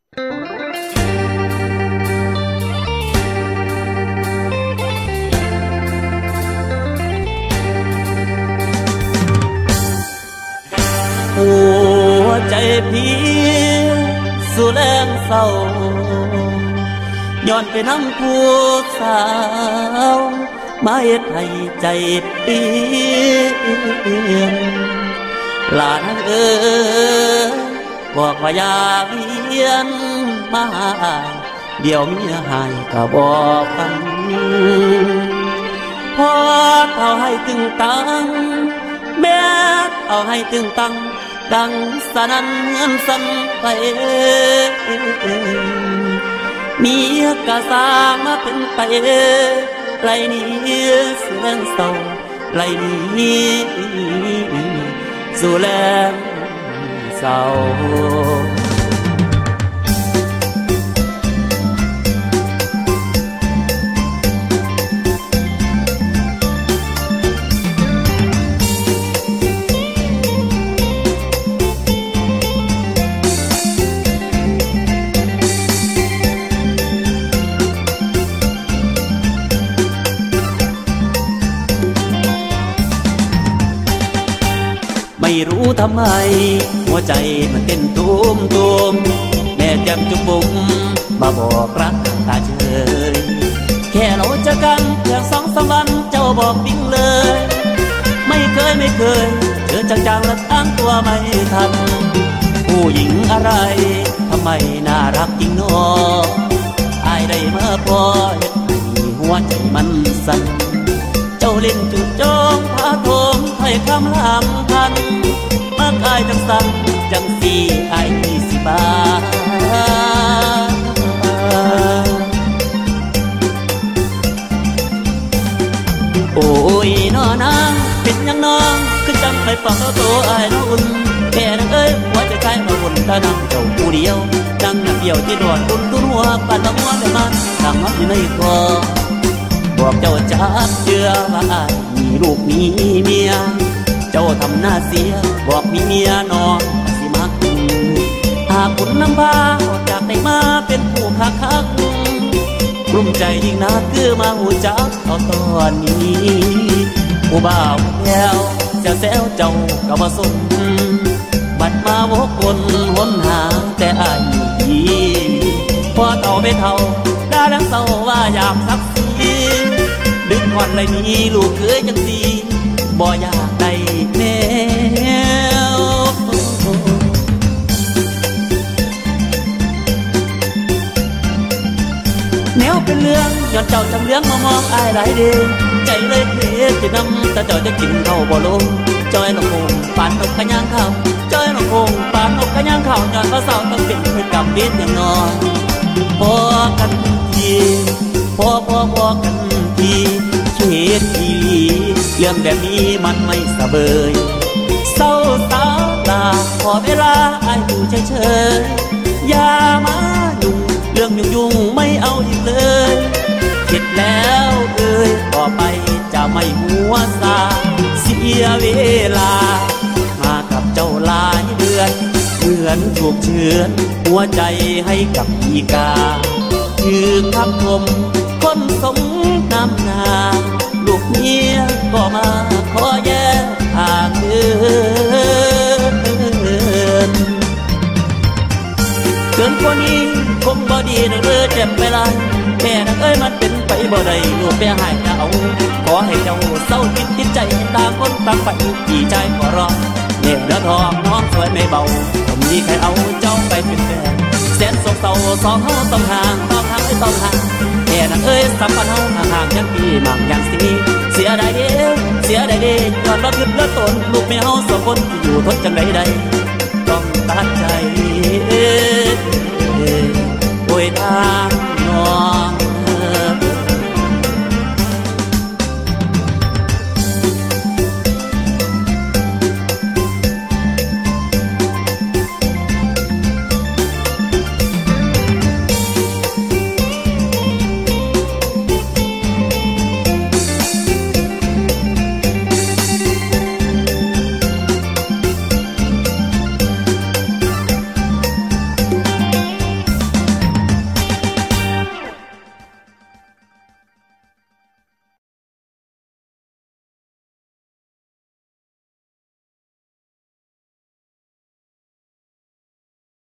หัวใจพี่สู่แรงเศร้าย้อนไปน้ำผู้สาวมาเฮ็ดให้ใจเปลี่ยนหลานเอ๋ยบอกว่าอย่าเวียนมาเดี๋ยวเมียหายก็บอกกันพอเอาให้ตึงตังแม่เอาให้ตึงตังดังสนั่นเงินสั่นไปเมียกะสร้างมาเป็นไปไรนี้สู่แรงเศร้าไรนี้สู่แรงเศร้าไม่รู้ทำไมหัวใจมันเต้นตูมตูมแม่จำจุบุมมาบอกรักตาเฉยแค่เราเจอกันเพียง2-3 วันเจ้าบอกดิ้งเลยไม่เคยเจอจังๆและตั้งตัวไม่ทันผู้หญิงอะไรทำไมน่ารักจริงน้ออายได้มาพอเฮ็ดให้หัวใจมันสั่นเจ้าเล่นจุดจองพาโทมให้คำลำพันมากอายจังสั่งจังสีอายสิบาโอ้ยน้อนางเป็นยังน้องคือจังไปฟังเอาตัวอายน้องอุ่นแค่นั้นเอ้ยหัวใจใครมาวุ่นถ้านั่งเจ้าผู้เดียวนั่งนักเดียวที่นอนอุ่นตุ้นหัวปั่นละหัวแต่มันนั่งมัดอยู่ในคอบอกเจ้าจับเชื่อว่าอายมีลูกมีเมียเจ้าทำหน้าเสียบอกมีเมียน้องสิมักหากคุณนำพาออกจากได้มาเป็นผู้คักกลุ้มใจยิ่งนักคือมาหูจักเอาตอนนี้ผู้บ่าวแก้วแซวเจ้าก็มาสนบัดมาวกวนหนหาแต่อายอยู่ดีพอเต่าไม่เท่าได้แล้วเศร้าว่าอยากสักสีดึกก่อนเลยนี้ลูกเคยจังสีบ่อยากได้แนวแนวเป็นเรื่องย้อนเจ้าจำเลี้ยงมามองอายหลายเดือนใจเลยเทจะนำแต่เจ้าจะกินเข้าบ่ลงจอยนกคงปานนกกระย่างข้าวจอยนกคงปานนกกระย่างข้าวย้อนว่าเศร้าต้องเป็นเพื่อนกับเด็ดอย่างน้อยพอกันทีพอกันทีเขียดทีเรื่องแบบนี้มันไม่สะเบยเศร้าสาวลาขอเวลาอายอยู่เฉยๆอย่ามายุ่งเรื่องยุ่งไม่เอาอีกเลยเข็ดแล้วต่อไปจะไม่หัวซาเสียเวลามากับเจ้าหลายเดือนเหมือนถูกเฉือนหัวใจให้กับอีกาคือคำคมคนสมน้ำหน้าลูกเมียก็มาขอแยกทางเดินเกินกว่านี้คงบ่ดีนะเจ็บไปละแค่นั้นมันเป็นไปบ่ได้ลูกไปหายเอาขอให้เจ้าเศร้าจิตใจต่างคนต่างไปกี่ใจขอร้องเน็บเนื้อทองน้องสวยไม่เบาผมมีใครเอาเจ้าไปเป็นแฟนแสนโศกเศร้าสองเขาต้องห่างไม่ต้องห่างแค่นั้นสัมพันธ์เขาห่างยังพี่มั่งยังสีเสียดายเด้ย้อนเราขึ้นแล้วตนลูกแม่เขาสองคนอยู่ทนจังใดต้องตัดใจโอ้ยทางน้อง